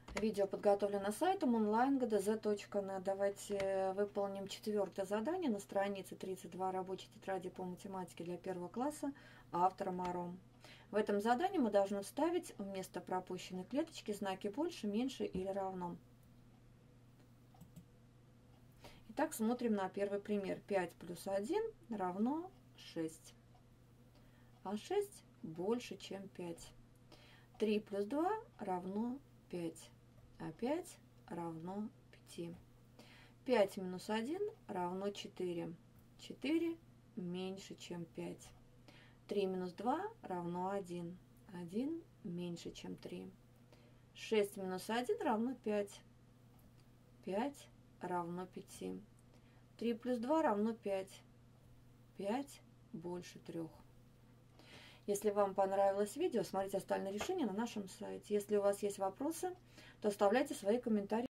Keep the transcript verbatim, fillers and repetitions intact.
Видео подготовлено сайтом онлайн точка гэ дэ зэ точка нет. Давайте выполним четвертое задание на странице тридцать два рабочей тетради по математике для первого класса автора Маром. В этом задании мы должны вставить вместо пропущенной клеточки знаки больше, меньше или равно. Итак, смотрим на первый пример. пять плюс один равно шесть. А шесть больше, чем пять. три плюс два равно пять. А пять равно пяти. пять минус один равно четыре. четыре меньше, чем пять. три минус два равно один. один меньше, чем три. шесть минус один равно пять. пять равно пяти. три плюс два равно пять. пять больше трёх. Если вам понравилось видео, смотрите остальные решения на нашем сайте. Если у вас есть вопросы, то оставляйте свои комментарии.